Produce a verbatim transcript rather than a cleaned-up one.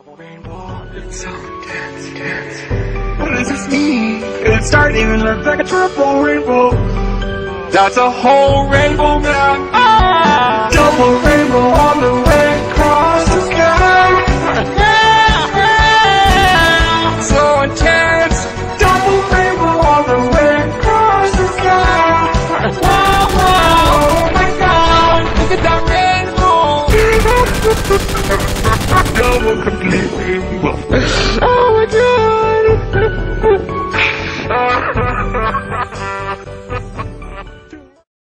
Rainbow, it's so intense, intense. What does this mean? It's starting to look like a triple rainbow. That's a whole rainbow now. Ah! Double rainbow all the way across the sky. Yeah! So intense. Double rainbow all the way across the sky. Wow, wow. Oh my God, look at that rainbow. Double complete rainbow.